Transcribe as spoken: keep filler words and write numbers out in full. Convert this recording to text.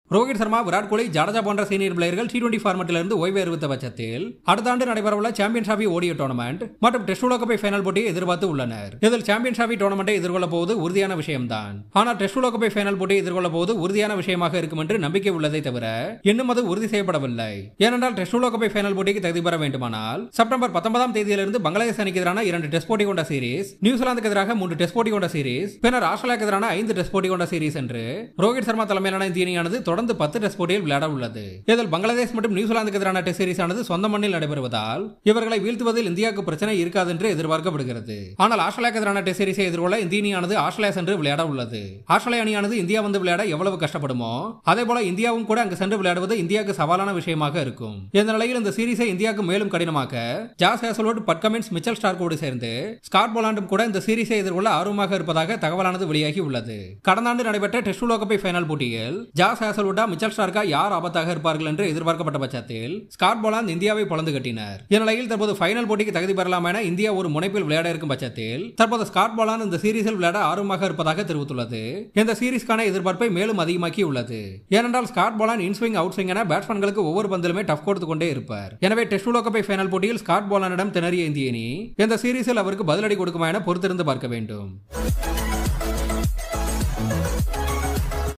ரோஹித் சர்மா, விராட் கோலி, ஜடேஜா போன்ற சீனியர் பிளேயர்கள் T twenty ஃபார்மட்டிலிருந்து ஓய்வு அறிவித்த பட்சத்தில் அடுத்த ஆண்டு நடைபெறவுள்ள சாம்பியன்ஸ் டிராபி ஓடிய டோர்னமெண்ட் மற்றும் டெஸ்ட் உலகக்கோப்பை ஃபைனல் போட்டியை எதிர்பார்த்து உள்ளனர். இதில் சாம்பியன்ஸ் டிராபி டோர்னமெண்ட்டை எதிர்கொள்ள போவது உறுதியான விஷயம்தான். ஆனால் டெஸ்ட் உலகக்கோப்பை ஃபைனல் போட்டியை எதிர்கொள்ள போவது உறுதியான விஷயமாக இருக்கும் என்று நம்பிக்கை உள்ளதை தவிர இன்னும் அது உறுதி செய்யப்படவில்லை. ஏனென்றால் டெஸ்ட் உலகக்கோப்பை ஃபைனல் போட்டிக்கு தகுதி பெற வேண்டுமானால் செப்டம்பர் பத்தொன்பதாம் தேதியிலிருந்து பங்களாதேஷ் அணிக்கு எதிரான இரண்டு டெஸ்ட் போட்டி கொண்ட சீரிஸ், நியூசிலாந்துக்கு எதிராக மூன்று டெஸ்ட் போட்டி கொண்ட சீரிஸ், பின்னர் ஆஸ்திரேலியாவுக்கு எதிரான ஐந்து டெஸ்ட் போட்டி கொண்ட சீரிஸ் என்று ரோஹித் சர்மா தலைமையிலான இந்திய அணியானது தொடர்ந்து பத்து டெஸ்ட் போட்டியில் விளையாட உள்ளது. இதில் பங்களாதேஷ் மற்றும் நியூசிலாந்துக்கு எதிரான டெஸ்ட் சீரிஸ் ஆனது சொந்த மண்ணில் நடைபெறுவதால் இவர்களை வீழ்த்துவதில் இந்தியாவுக்கு பிரச்சனை இருக்காது என்று எதிர்பார்க்கப்படுகிறது. ஆனால் ஆஸ்திரேலியாவுக்கு எதிரான டெஸ்ட் சீரிஸை எதிர்கொள்ள இந்திய அணியானது ஆஸ்திரேலியா சென்று விளையாட உள்ளது. ஆஸ்திரேலியா அணியானது இந்தியா வந்து விளையாட எவ்வளவு கஷ்டப்படுமோ அதே போல இந்தியாவும் கூட அங்கு சென்று விளையாடுவது இந்தியாவுக்கு சவாலான விஷயமாக இருக்கும். இந்த நிலையில் இந்த சீரிஸை இந்தியாவுக்கு மேலும் கடினமாக்க Josh Hazlewood, Pat Cummins, Mitchell ஸ்டார்க்கோடு சேர்ந்து ஸ்காட் போலாண்டும் கூட இந்த சீரிஸை எதிர்கொள்ள ஆர்வமாக இருப்பதாக தகவலானது வெளியாகி உள்ளது. கடந்த ஆண்டு நடைபெற்ற டெஸ்ட் உலகக்கோப்பை ஃபைனல் போட்டியில் ஜாஸ் ஹேசல்வுட்டா, மிச்சல் ஸ்டார்க்கா யார் ஆபத்தாக இருப்பார்கள் என்று எதிர்பார்க்கப்பட்ட பட்சத்தில் ஸ்காட் போலாந்து இந்தியாவை பொளந்து கட்டினார். இந்நிலையில் தற்போது ஃபைனல் போட்டிக்கு தகுதி பெறலாம் என இந்தியா ஒரு முனைப்பில் விளையாட இருக்கும் பட்சத்தில் தற்போது ஸ்காட் போலாந்து இந்த சீரிஸில் விளையாட ஆர்வமாக இருப்பதாக தெரிவித்துள்ளது. இந்த சீரிஸ்கான எதிர்பார்ப்பை மேலும் அதிகமாக்கி உள்ளது. ஏனென்றால் Scott Boland inswing, outswing என பேட்ஸ்மேன்களுக்கு ஒவ்வொரு பந்திலுமே டஃப் கொடுத்து கொண்டே இருப்பார். எனவே டெஸ்ட் உலகக்கோப்பை ஃபைனல் போட்டியில் ஸ்காட் போலாந்திடம் திணறிய இந்திய அணி இந்த சீரிஸில் அவருக்கு பதிலடி கொடுக்குமா என பொறுத்திருந்து பார்க்க வேண்டும்.